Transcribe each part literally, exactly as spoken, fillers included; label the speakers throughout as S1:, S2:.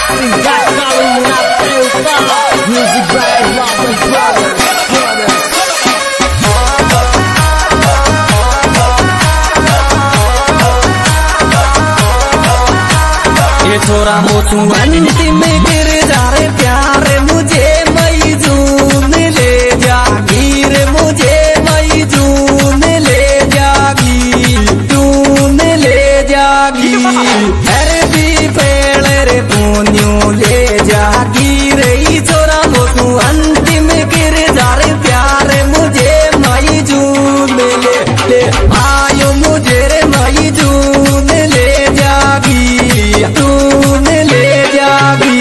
S1: छोरा मोतू अंतिम गिर जा रे प्यार मुझे मई जून ले जागीर मुझे मई जून ले जागी जून ले जागी हर भी पेड़ रे पून्यू ले जागी रे छोरा मोतू अंतिम गिर जा रे प्यार मुझे मई जून ले ले आयो मुझे रे मई जून ले जागी जून ले जागी।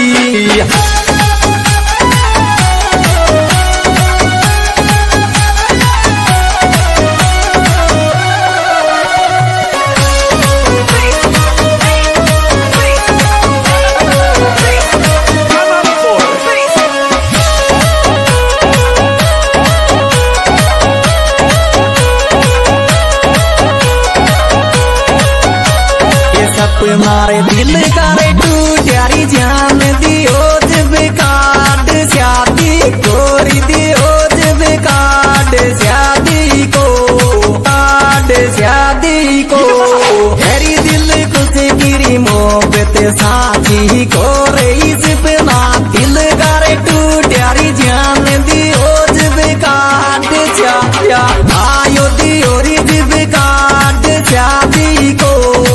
S1: मारे दिल करे टूट्यारी जान दियो जब काट शादी गोरी दियो जब काट शादी को काट शादी को मेरी दिल कुछ गिरी मोहब्बत साथी को रही सपना दिल करे टूट्यारी जान दियो जब काट शादी आयो दियो री जब काट शादी को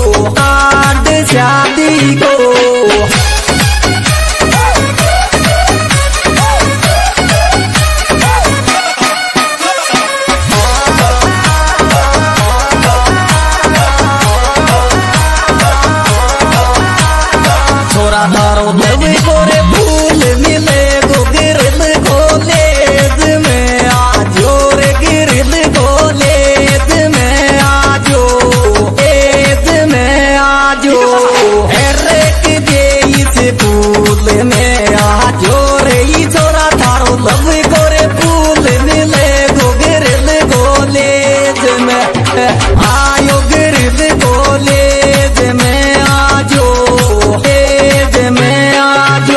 S1: शादी को छोरा तारो देव गोरे फूल मिले गो गिरल गोलेद में आजो रे गिरल गोलेद में आजो एद में आजो फूल में आजो रे छोरा थारो लव गोरे फूल मिले गो गिरल गोलेज में आयो गिरल गोलेज में आजो एज में आजो।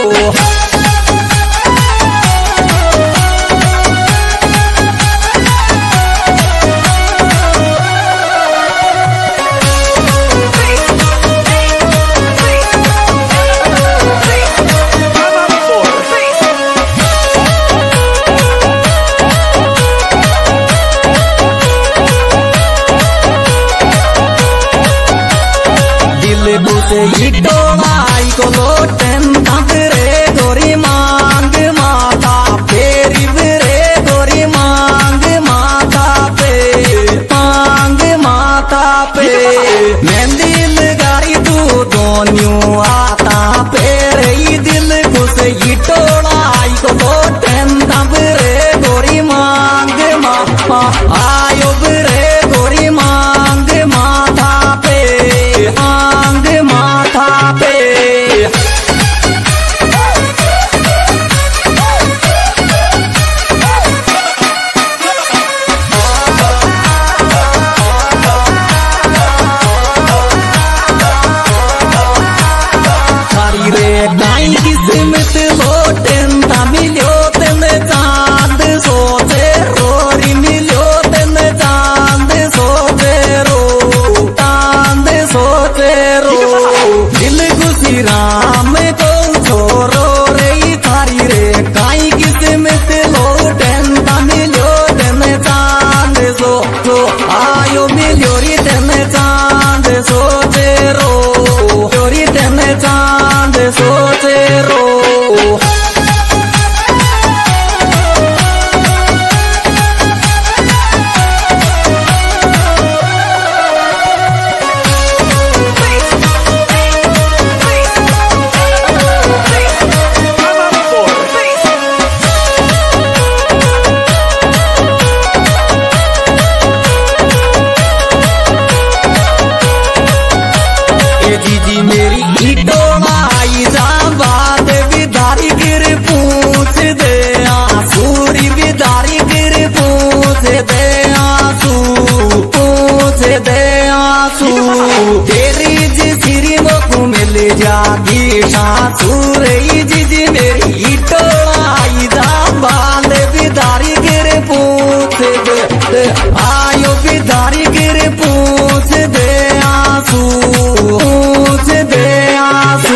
S1: आई को लोटन रे गोरी मांग माता फेरी रे गोरी मांग माता पे मांग माता पे मेहंदी लगाई तू दोनों आता पे रही दिल खुश ही टोला आई को लोटन रे गोरी मांग माता आयो रे गोरी मांग माता पे मांग माथा पे थारी रे गाई किस्मत लोटन ता मिलो तेन चांद सोचे रोरी मिलो तेन चांद सोचे रो चांद सोचे रो दिल खुशी राम को छोरो रे थारी रे गाई किस्मत लोटन ता मिलो तेन चांद सो सो आयो मिलो री तेन चांद सोचे रो री तेन चांद सोचे रो। जीजी मेरी ईटो आई जा बात विदारी गिर पूछ दे आंसूरी विदारी गिर पूछ दे आंसू पूछ दे आंसू तेरी जिसरी को मिल जागी सासुरे जीजी मेरी टोलाई जा बांध बिदारी गिर पूछ दे आयो बिदारी गिर पूछ दे आंसू पूछ दे आंसू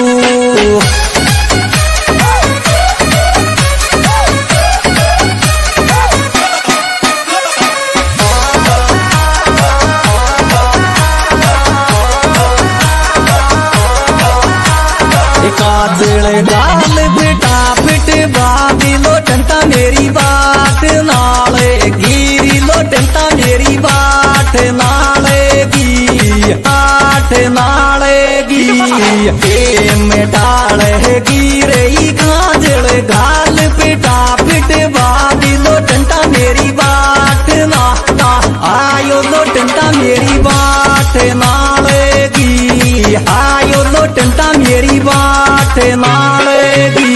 S1: काजल गाल बेटा पिट बादी लोटंता मेरी बाट नाले गिरी लोटंता मेरी बाट नालेगी आठ नालेगी में डालेगी रे काजल गाल बेटा पिट बादी लोटंता मेरी बाट ना आयो लोटंता मेरी बाट नालेगी आयो लोटंता मेरी बाट नालेगी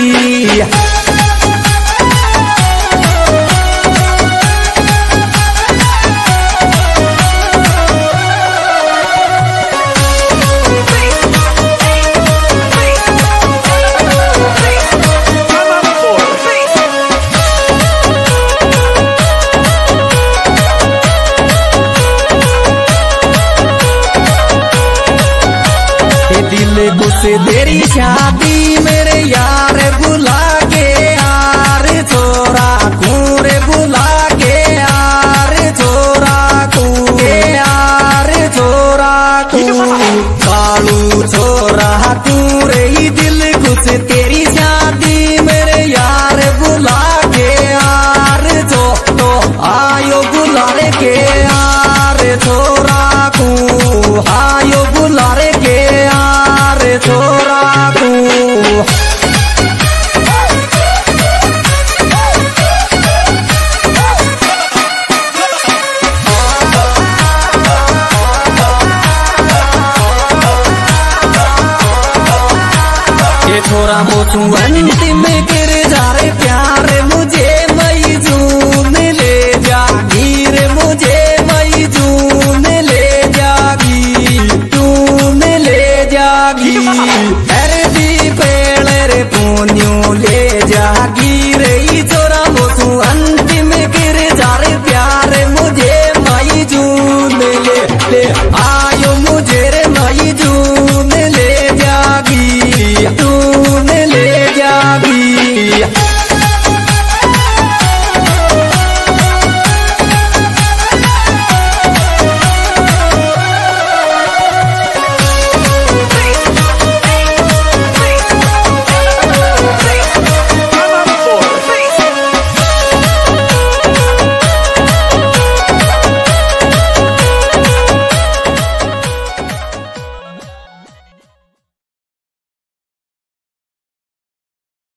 S1: दिल गुस्से तेरी शादी मेरे यार बुला के यार छोरा कूरे बुला के यार छोरा कूरे यार छोरा कू कालू छोरा कूरे ही दिल गुस्से तेरी शादी मेरे यार बुला के यार जो तो आयो बुलारे के यार छोरा कू आयो बुलारे के छोरा को ये छोरा मोचू अंतिम गिर जा रे प्यार मुझे मई जून ले जागी रे मुझे मई जून ले जागी जून ले जागी